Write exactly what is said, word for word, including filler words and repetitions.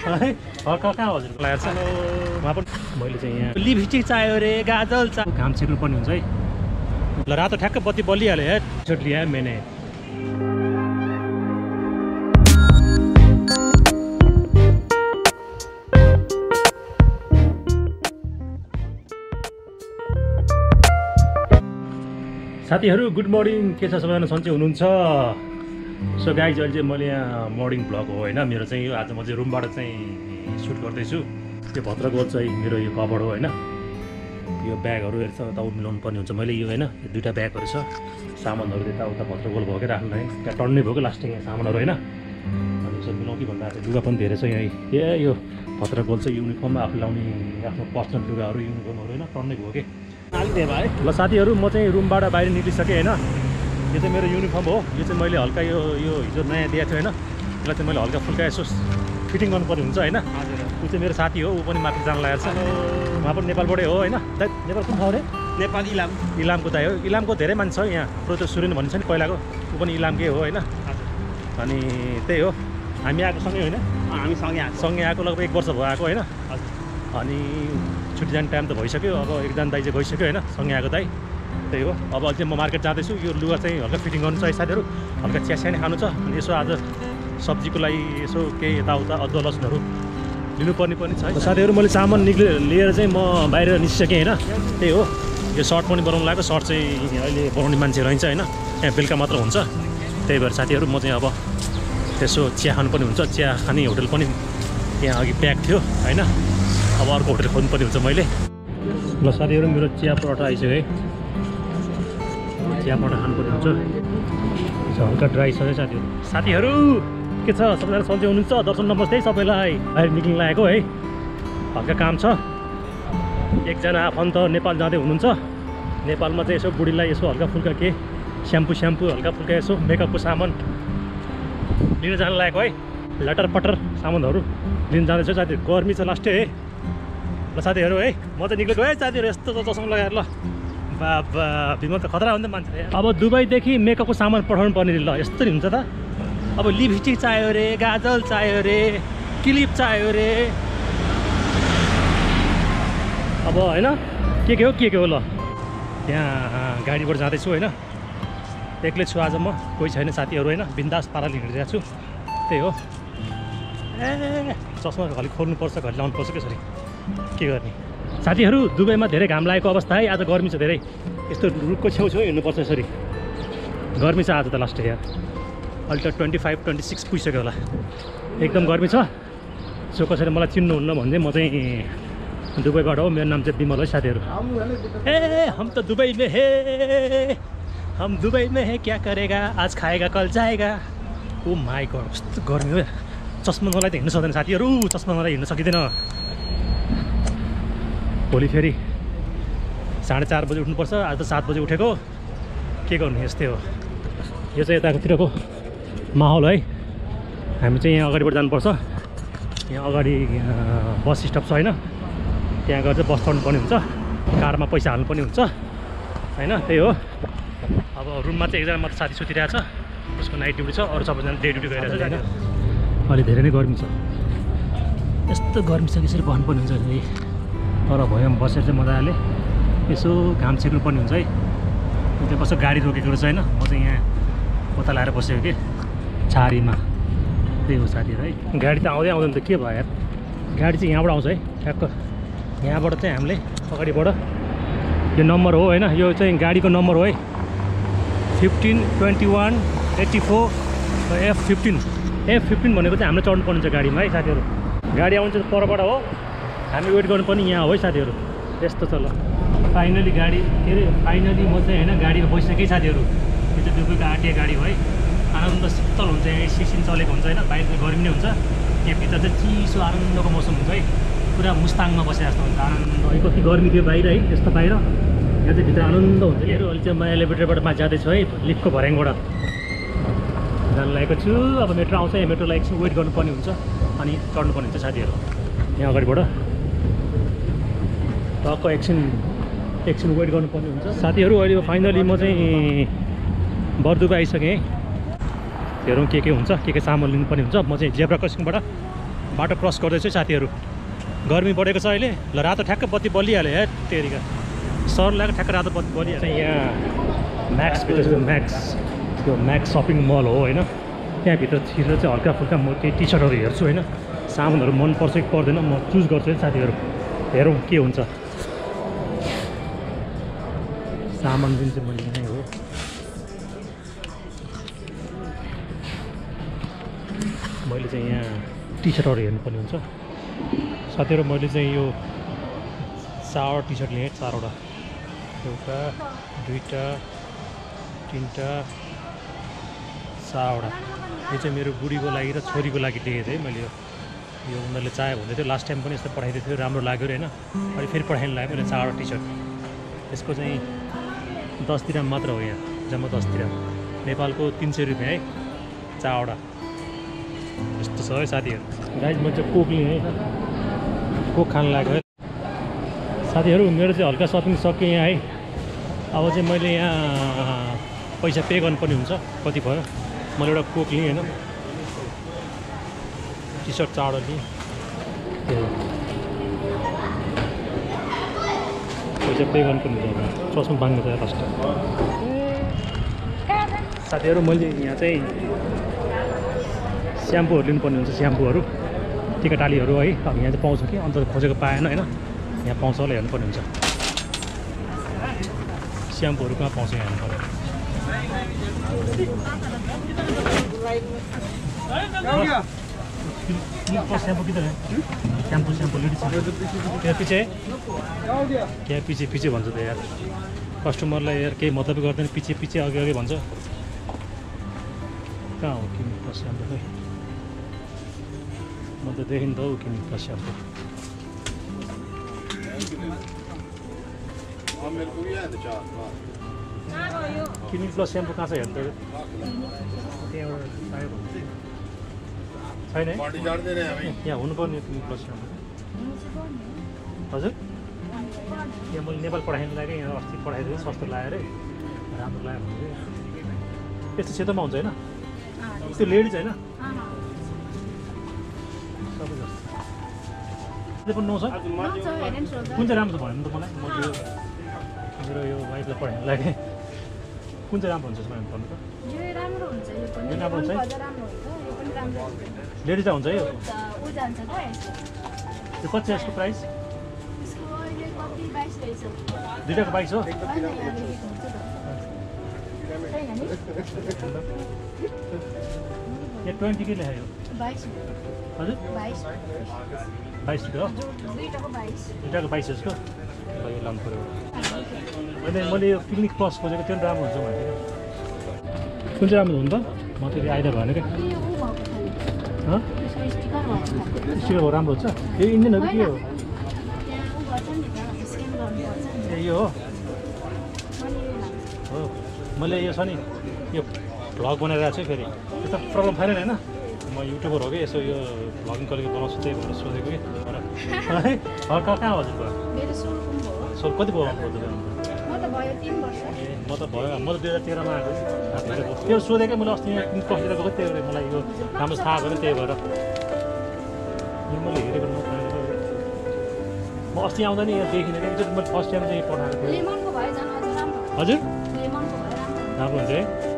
है हल्का कहाँ हजुरको लागेको छ उहाँ पनि मैले चाहिँ यहाँ लिपस्टिक चाहियो रे गाजल चाहियो घाम छेक्नु पर्ने हुन्छ है ल रातो ठ्याक्क बत्ती बलिहाल्यो है टी-सर्ट लिया मैंने साथीहरु गुड मर्निङ के छ सबैजना सन्चै हुनुहुन्छ सो गाइज अहिले चाहिँ मैले यहाँ मर्निङ भ्लग हो हैन मेरो चाहिँ यो आज म चाहिँ रुमबाट चाहिँ सुट गर्दैछु यो भद्रगोल चाहिँ मेरो यो कभर हो हैन यो ब्यागहरु यता उता मिलाउनु पर्ने हुन्छ मैले यो हैन यो दुईटा ब्यागहरु छ सामानहरु यता उता भद्रगोल भएकै राख्नुलाई त्यहाँ टन्नै भएको लास्टिङ सामानहरु हैन अनि यसो मिलाउ कि भन्दा चाहिँ लुगा पनि धेरै छ यहाँ ए यो भद्रगोल चाहिँ युनिफर्म आफू लाउने आफ्नो पर्सनल लुगाहरु युनिफर्महरु हैन टन्नै भयो के ल साथीहरु म चाहिँ रुमबाट बाहिर निक्लिसकेँ हैन यो चाहिँ मेरो युनिफर्म हो यो चाहिँ मैले हल्का यो यो हिजो नयाँ दिएको थियो हैन यसलाई चाहिँ मैले हल्का फुल्का यसो फिटिङ गर्नुपर्ने हुन्छ हैन हजुर ऊ चाहिँ मेरो साथी हो ऊ पनि माथि जान लागेको छ उहाँ पनि नेपालबाटै हो हैन नेपाल कुन ठाउँ रे नेपाल इलाम इलामको दाइ हो इलामको धेरै मान्छे छ यहाँ प्रोतो सुरेन भनिन्छ नि पहिलाको ऊ पनि इलामकै हो हैन अनि त्यही हो हामी आएको सँगै होइन हामी सँगै आएको सँगै आएको लगभग एक वर्ष भयो आएको हैन अनि छुट्टी जाने टाइम त भइसक्यो अब एकजना दाइ चाहिँ गइसक्यो हैन सँगै आएको दाइ त्यही हो अब अहिले चाहिँ म मार्केट जाँदैछु यो लुगा चाहिँ हल्का फिटिङ गर्नु छ है साथीहरू हल्का चिया सानो खानु छ अनि यसो आज सब्जीको लागि यसो केही यताउता अदुवा लसुनहरू लिनुपर्ने पनि छ है साथीहरू मैले सामान निक्ले लिएर चाहिँ म बाहिर निस्किसकेँ होइन त्यही हो यो सर्ट पनि बनाउनु लाग्यो सर्ट चाहिँ अहिले बनाउने मान्छे रहन्छ होइन यहाँ बेलुका मात्र हुन्छ त्यही भएर साथीहरू म चाहिँ अब यसो चिया खानु पनि हुन्छ चिया खाने होटल पनि यहाँ अघि प्याक थियो होइन अब अर्को होटल खोज्नु पर्ने हुन्छ मैले ल साथीहरू मेरो चिया परोठा आइसक्यो है चिया परोठा खानुपर्ने हुन्छ हल्का ड्राई छ है साथीहरू साथीहरू के छ सबैजना सन्चै हुनुहुन्छ दर्शन नमस्ते है सबैलाई बाहिर निक्लिनु लागेको है हल्का काम छ एकजना आफन्त नेपाल जाँदै हुनुहुन्छ नेपालमा चाहिँ यसो बुढीलाई यसो हल्का फुल्का के स्याम्पू स्याम्पू हल्का फुल्का यसो मेकअपको सामान लिन जान लागेको है लटर पटर सामानहरू लिन जाँदैछ साथीहरू गर्मी छ लास्टै है ल साथीहरू है म चाहिँ निक्लेको है साथीहरू यस्तो चस्मा लगाएर ल बाबा बिमल त खतरा हो नि त मान्छे अब दुबईदेखि मेकअपको सामान पठाउनु पर्ने ल यस्तो नि हुन्छ त अब लिपस्टिक चाहियो रे गाजल चाहियो रे क्लिप चाहियो रे अब होइन के के हो के के हो ल त्यहाँ गाडीबाट जाँदैछु होइन एक्लै छु आज म कोही छैन साथीहरू होइन बिन्दास पाराले हिँडिरहेको छु त्यही हो ए चस्मा घरि खोल्नुपर्छ घरि लाउनुपर्छ के सरी के गर्ने साथीहरू दुबईमा धेरै घाम लागेको अवस्था है आज गर्मी छ धेरै यस्तो रुखको छेउछेउ हिँड्नुपर्छ यसरी गर्मी छ आज त लास्ट यहाँ अहिले त ट्वेन्टी फाइभ ट्वेन्टी सिक्स पुगिसक्यो होला एकदम गर्मी छ सो कसरी मलाई चिन्नुहुन्न भने म चाहिँ दुबईबाट हो मेरो नाम चाहिँ बिमल है साथीहरू ए हम त दुबई में हे हम दुबई में है क्या करेगा आज खाएगा कल जाएगा ओ माई गड कस्तो गर्मी हो चस्मा नलाई त हिँड्नु सक्दैन साथीहरू चस्मा नलाई हिँड्न सकिँदैन भोलि फेरि साढे चार बजी उठ्नुपर्छ आज त सात बजी उठेको के गर्नु यस्तै हो यो चाहिँ यताकोतिरको माहौल है हामी चाहिँ यहाँ अगाडिबाट जानुपर्छ यहाँ अगाडि बस स्टप छ होइन त्यहाँ गएर चाहिँ बस चढ्नुपर्ने हुन्छ कारमा पैसा हाल्नुपर्ने हुन्छ होइन त्यही हो अब रुममा चाहिँ एकजना मात्र साथी सुतिरहेको छ उसको नाइट ड्युटी छ अरू सबैजना डे ड्युटी गरिरहेको छ होइन अहिले धेरै नै गर्मी छ यस्तो गर्मी छ यसरी बस्नुपर्ने हुन्छ नि तर भयो बसेर चाहिँ मजाले यसो घाम छेक्नु पर्ने हुन्छ है त्यो कसो गाडी रोकेको रहेछ होइन म चाहिँ यहाँ पोता लाएर बसेको कि छारीमा त्यही हो साथीहरू है गाडी त आउँदै आउँदैन त के भयो यार गाडी चाहिँ यहाँबाट आउँछ है ठ्याक्क यहाँबाट चाहिँ हामीले अगाडिबाट यो नम्बर हो होइन यो चाहिँ गाडीको नम्बर हो है fifteen twenty one eighty four F fifteen F fifteen भनेको चाहिँ हामीले चढ्नु पर्ने हुन्छ गाडीमा है साथीहरू गाडी आउँछ परबाट हो हामी वेट गर्नु पनि यहाँ हो है साथीहरू त्यस्तो छ ल फाइनली गाडी के अरे फाइनली म चाहिँ होइन गाडीमा बसिसकेँ साथीहरू यो चाहिँ दुबईको आरटिए गाडी हो है आनन्द शीतल हुन्छ यहाँ सिक्सिन चलेको हुन्छ होइन बाहिर चाहिँ गर्मी नै हुन्छ त्यहाँभित्र चाहिँ चिसो आनन्दको मौसम हुन्छ है पुरा मुस्ताङमा बसे जस्तो हुन्छ आनन्द है कति गर्मी थियो बाहिर है त्यस्तो बाहिर यहाँ चाहिँ भित्र आनन्द हुन्छ कि अहिले चाहिँ म एलिभेटरबाट मा जाँदैछु है लिफ्टको भर्याङबाट जान लागेको छु अब मेट्रो आउँछ यहाँ मेट्रोलाई एकछिन वेट गर्नुपर्ने हुन्छ अनि चढ्नुपर्ने हुन्छ साथीहरू यहाँ अगाडिबाट टक्क एकछिन एकछिन वेट गर्नुपर्ने हुन्छ साथीहरू अहिले फाइनली म चाहिँ बरदुबा आइसकेँ हेरौँ के के हुन्छ के के सामान लिनुपर्ने हुन्छ म चाहिँ जेब्रा क्रसिङबाट बाटो क्रस गर्दैछु साथीहरू। गर्मी बढेको छ अहिले। ल रातो ठ्याक्क बत्ती बलिहाल्यो है तेरिका। सर लागेको ठ्याक्क रातो बत्ती बलिहाल्छ। यहाँ म्याक्स भित्र छ म्याक्स। त्यो म्याक्स सपिङ मल हो होइन। त्यहाँभित्र छिरेर चाहिँ हल्का फुल्का म केही टी सर्टहरू हेर्छु होइन। सामानहरू मनपर्छ कि पर्दैन म चुज गर्छु है साथीहरू। हेरौँ के हुन्छ। सामान जुन चाहिँ मैले यहीँ हो। मैले चाहिँ यहाँ टी सर्टहरू हेर्नुपर्ने हुन्छ साथीहरू। मैले चाहिँ यो चारवटा टी सर्ट लिएँ चारवटा। एउटा दुईवटा तिनवटा चारवटा। यो चाहिँ मेरो बुढीको लागि र छोरीको लागि लिएको थिएँ मैले। यो उनीहरूले चाह्यो भन्दै थियो लास्ट टाइम पनि यस्तो पठाइदिएको थियो राम्रो लाग्यो होइन। अहिले फेरि पठाइनु लाग्यो मैले चारवटा टी सर्ट। यसको चाहिँ दस दिराम मात्र हो यहाँ जम्मा दस दिराम। नेपालको तिन सय रुपियाँ है चारवटा। यस्तो छ है साथीहरू। गाइज मैले चाहिँ कोक लिएँ है। कोक खानु लाग्यो है साथीहरू। मेरो चाहिँ हल्का सपिङ सकियो यहाँ है। अब चाहिँ मैले यहाँ पैसा पे गर्नुपर्ने हुन्छ कति भयो। मैले एउटा कोक लिएँ होइन। टी सर्ट चारवटा लिएँ। पैसा पे गर्नुपर्ने हुन्छ। चस्मा बाँध्नु चाहिँ फर्स्ट साथीहरू। मैले यहाँ चाहिँ स्याम्पूहरू लिनुपर्ने हुन्छ। स्याम्पूहरू टिकाटालीहरू है। अब यहाँ चाहिँ पाउँछ कि अन्त खोजेको पाएन होइन। यहाँ पाउँछ होला हेर्नुपर्ने हुन्छ। स्याम्पूहरू कहाँ पाउँछ यहाँ हेर्नुपर्ने। स्याम्पू किधर है? स्याम्पू स्याम्पू लेडीज त्यहाँ पछि क्या पछि पछि भन्छ त यार। कस्टमरलाई यार केही मतलब गर्दैन। पछि पछि अघि अघि भन्छ। कहाँ हो किन प्लस स्याम्पू खै? म त देखिन त हौ किन प्लस स्याम्पू। किनिङ प्लस स्याम्पू कहाँ छ हेर्नु त? त्यहाँबाट पायो भने छैन है? यहाँ हुनुपर्ने किनिङ प्लस स्याम्पू। हजुर यहाँ मैले नेपाल पठाइनु लाग्यो। यहाँ अस्ति पठाइदिएँ सस्तो लाग्यो अरे राम्रो लाग्यो भने यस्तो सेतोमा हुन्छ होइन? त्यो लेडिज होइन? सबै जस्तो पनि नआउँछ। कुन चाहिँ राम्रो छ भन्नु त मलाई। म यो मेरो यो वाइफलाई पढाउनु लाग्यो। कुन चाहिँ राम्रो हुन्छ भन्नु पर्नु त? यो राम्रो हुन्छ। यो पनि राम्रो हुन्छ। यो पनि राम्रो हुन्छ। लेडिज हुन्छ यो? उ जान्छ त यसको। यो कति छ यसको प्राइस? यसको अहिले कति बाइस रहेछ। दुईटाको बाइस हो? यहाँ ट्वेन्टी के लेखायो? बाइस। हजुर बाइस बाइस रुपियाँ हो? दुईटाको बाइस। दुईटाको बाइस यसको? यो लानु पऱ्यो। मैले मैले यो पिकनिक प्लस खोजेको त्यो राम्रो हुन्छ भनेको। कुन चाहिँ राम्रो हुन्छ? म त आइदिएर भएन क्या। स्टिकर राम्रो हुन्छ? यो इन्डियन हो कि के हो? ए यो हो? हो मैले यो छ नि यो भ्लग बनाइरहेको छु फेरि। त्यस्तो प्रब्लम छैन होइन? म युट्युबर हो कि यसो यो भ्लगिङ कलेको बनाउँछु त्यही भनेर सोधेको कि। है हल्का कहाँ हजुर भयो? सोल कति भयो? ए म त भयो म त दुई हजार तेह्रमा आएको त्यो सोधेकै। मैले अस्ति यहाँ कस्तिर गएको त्यही भएर मलाई यो राम्रो थाहा भएन त्यही भएर यो मैले हेरेको म अस्ति आउँदा नि यहाँ देखिनँ क्या। मैले फर्स्ट टाइम चाहिँ पठाएको थिएँ। हजुर राम्रो हुन्छ है?